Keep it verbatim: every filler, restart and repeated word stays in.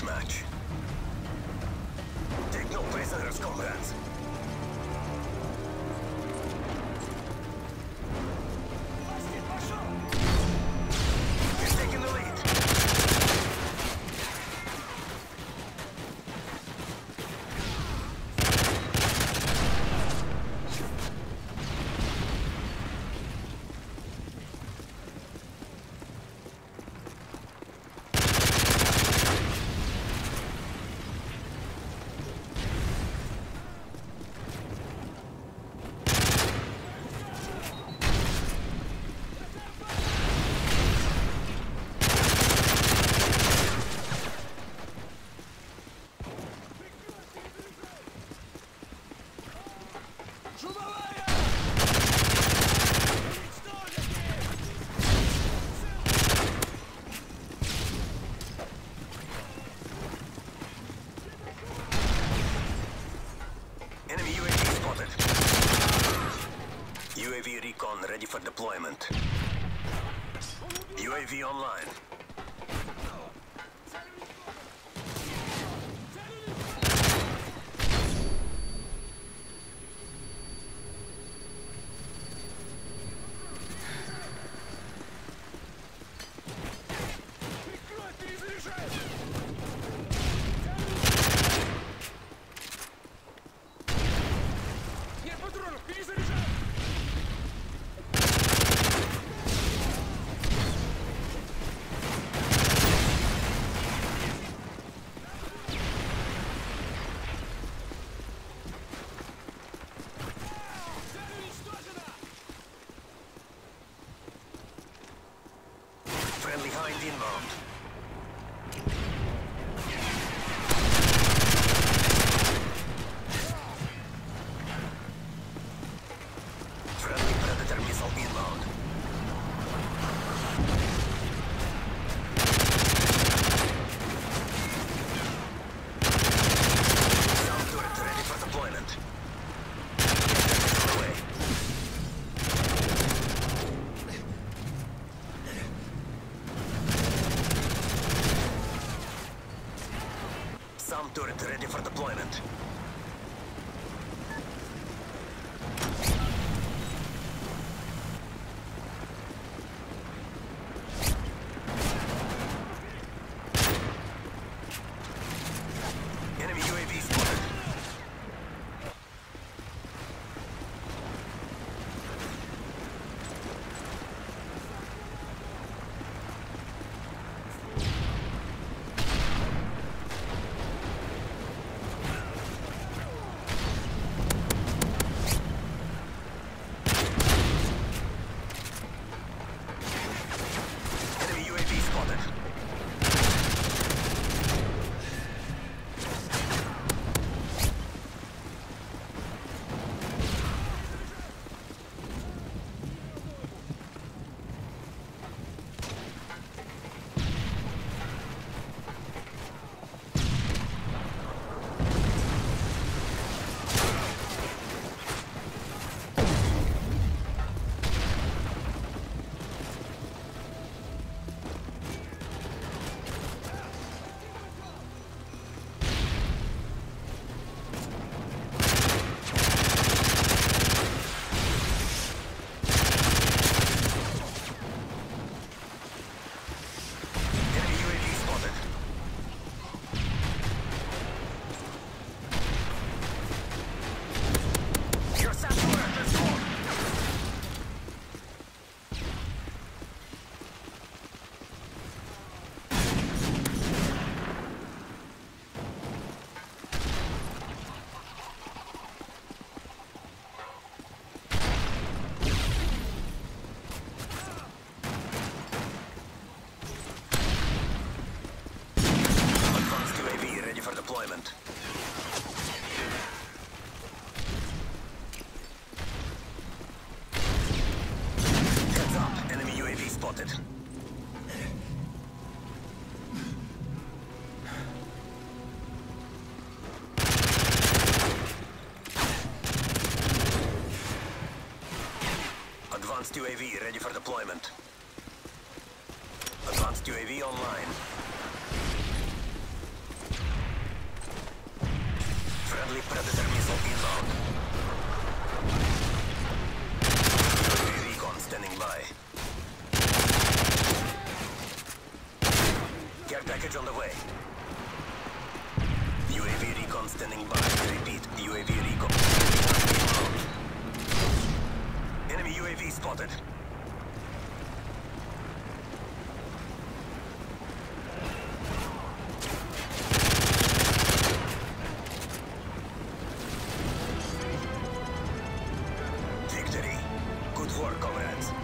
deathmatch. Take no prisoners, comrades. He's taking the lead. Enemy U A V spotted. U A V recon ready for deployment. U A V online. Friendly Hind inbound. Friendly Predator missile inbound. Sound turret ready for deployment. Get them away. Some turret ready for deployment. Enemy U A V spotted. Enemy U A V spotted. Deployment. Heads up, enemy U A V spotted. Advanced U A V ready for deployment. Advanced U A V online. Friendly Predator missile inbound. U A V recon standing by. Care package on the way. U A V recon standing by. Repeat, U A V recon. Enemy U A V spotted. Victory. Good work, comrades.